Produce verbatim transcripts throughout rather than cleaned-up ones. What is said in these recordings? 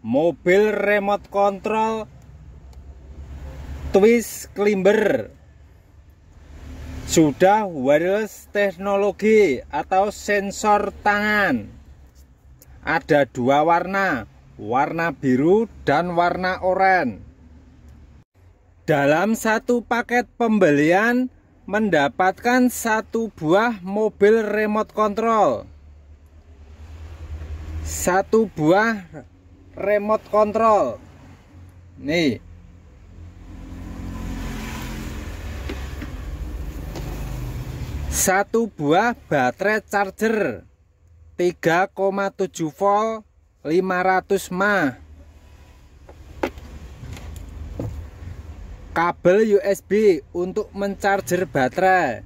mobil remote control twist climber. Sudah wireless teknologi atau sensor tangan. Ada dua warna, warna biru dan warna oranye. Dalam satu paket pembelian mendapatkan satu buah mobil remote control. Satu buah remote control. Nih. Satu buah baterai charger tiga koma tujuh volt lima ratus mAh. Kabel U S B untuk mencarger baterai.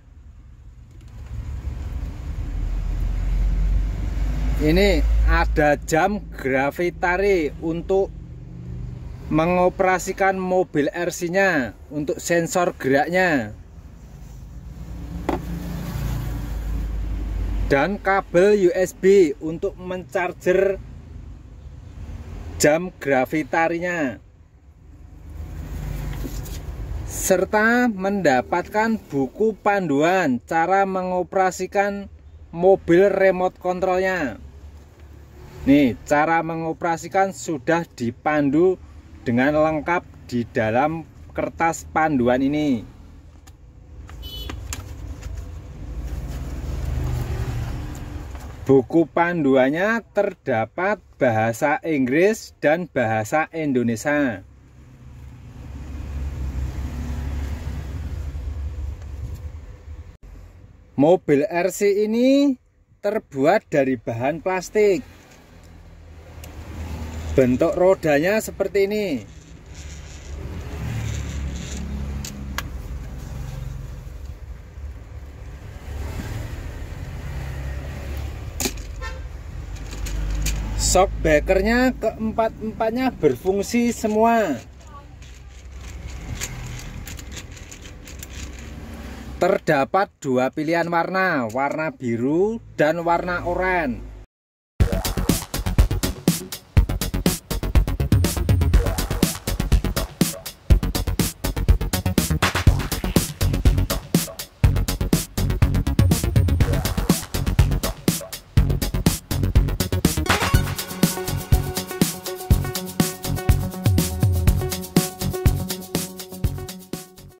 Ini ada jam gravitari untuk mengoperasikan mobil R C-nya untuk sensor geraknya. Dan kabel U S B untuk mencarger jam gravitarinya. Serta mendapatkan buku panduan cara mengoperasikan mobil remote controlnya. Nih, cara mengoperasikan sudah dipandu dengan lengkap di dalam kertas panduan ini. Buku panduannya terdapat bahasa Inggris dan bahasa Indonesia. Mobil R C ini terbuat dari bahan plastik. Bentuk rodanya seperti ini. Shockbreakernya keempat-empatnya berfungsi semua. Terdapat dua pilihan warna, warna biru dan warna oranye.